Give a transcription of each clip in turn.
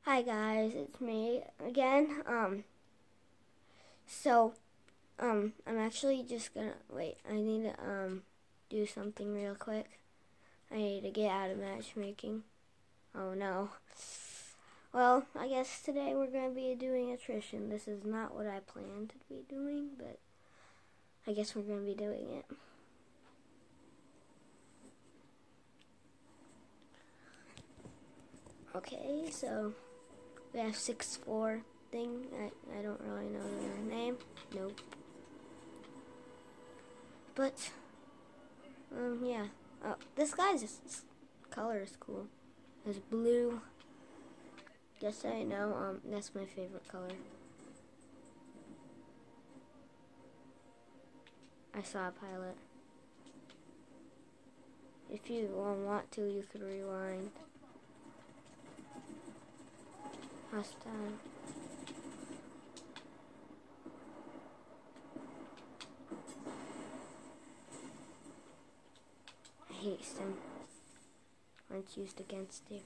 Hi guys, it's me again. I'm actually just gonna wait. I need to do something real quick. I need to get out of matchmaking. Oh no. Well, I guess today we're gonna be doing attrition. This is not what I planned to be doing, but I guess we're gonna be doing it. Okay, so we have 6-4 thing. I don't really know their name. Nope. But yeah. Oh, this guy's color is cool. It's blue. Just so you know, that's my favorite color. I saw a pilot. If you want to, you could rewind. Hostile. I hate stim when it's used against you.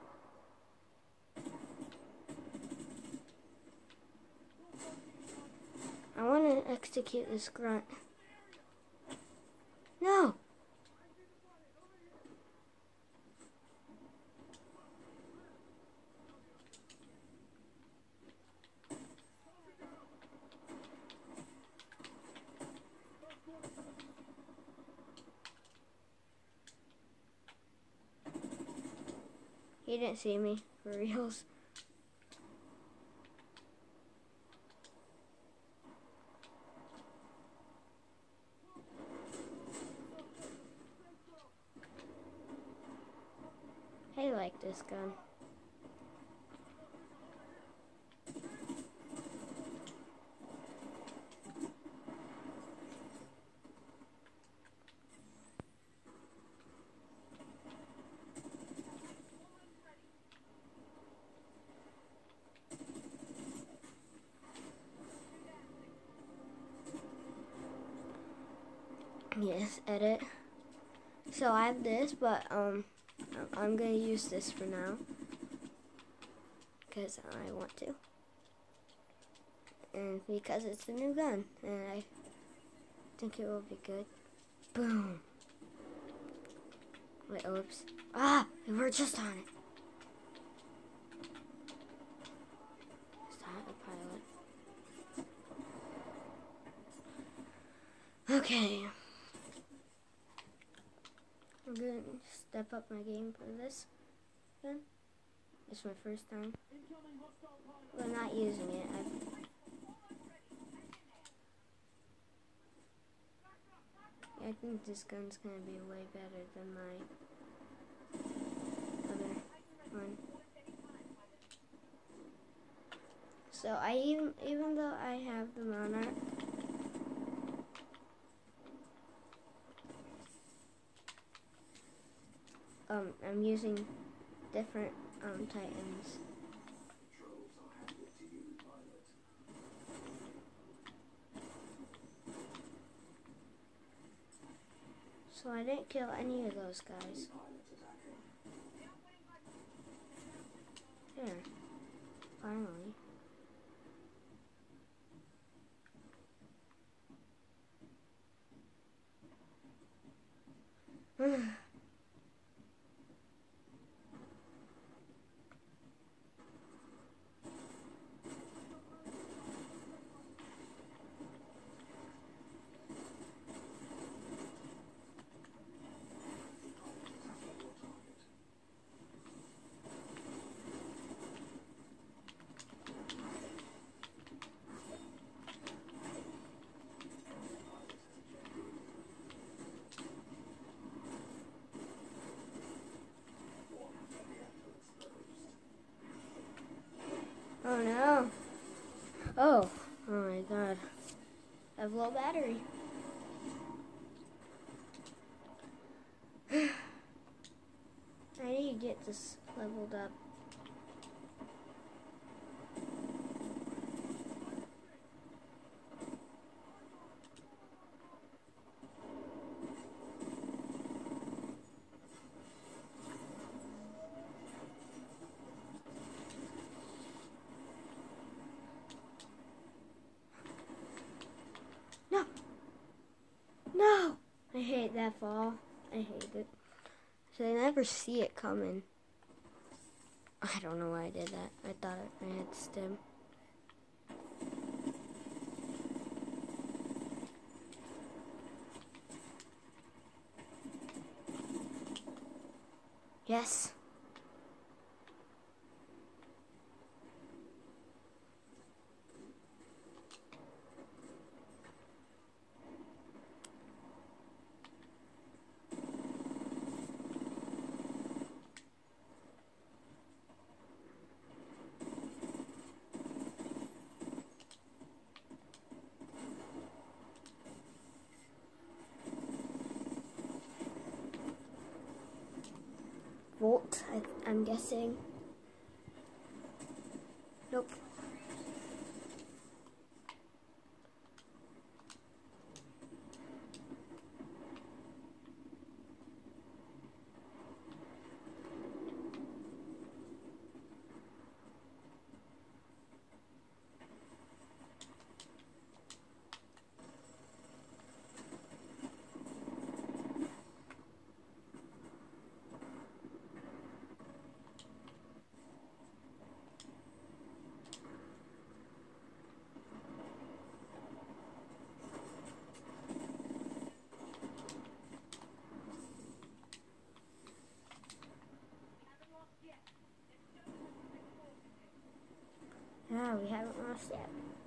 I want to execute this grunt. No! He didn't see me, for reals. I like this gun. Yes, edit. So I have this, but I'm gonna use this for now because I want to, and because it's a new gun, and I think it will be good. Boom. Wait, oops. Ah, we were just on it. Is that a pilot? Okay. I'm gonna step up my game for this gun. It's my first time. We're not using it. I think this gun's gonna be way better than my other one. So even though I have the Monarch, I'm using different Titans. So I didn't kill any of those guys. There. Finally. Oh no. Oh my god. I have low battery. I need to get this leveled up. Right, that fall. I hate it. So they never see it coming. I don't know why I did that. I thought I had stem. Yes. Volt, I'm guessing. Nope. Yeah, we haven't lost yet.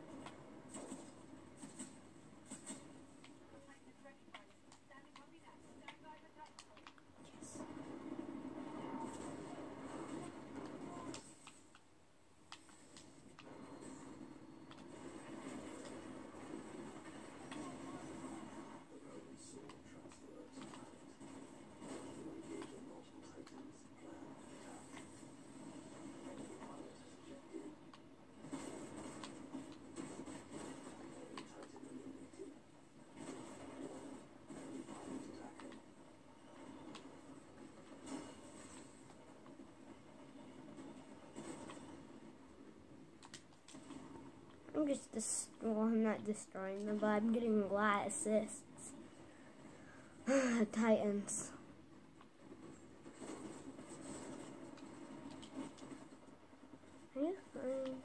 I'm not destroying them, but I'm getting a lot of assists. Titans. Are you fine?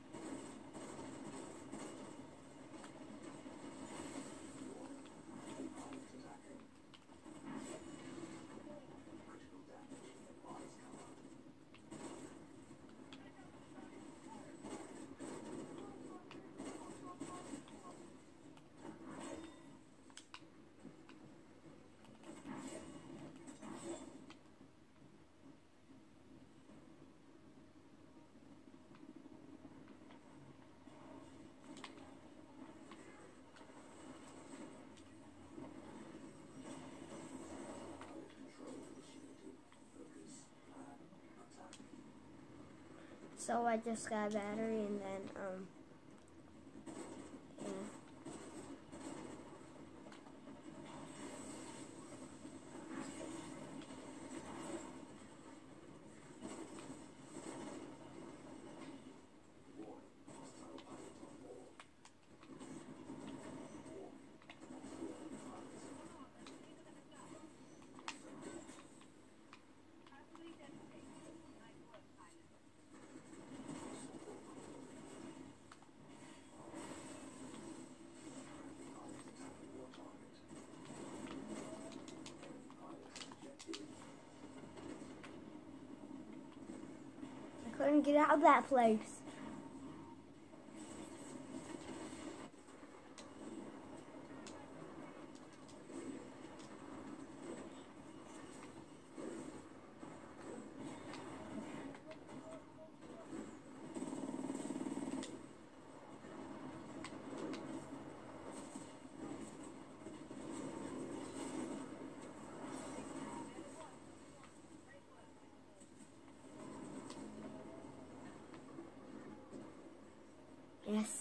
So I just got a battery and then, yeah. I couldn't get out of that place. Yes.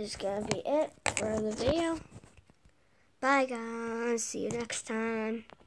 is gonna be it for the video. Bye guys, see you next time.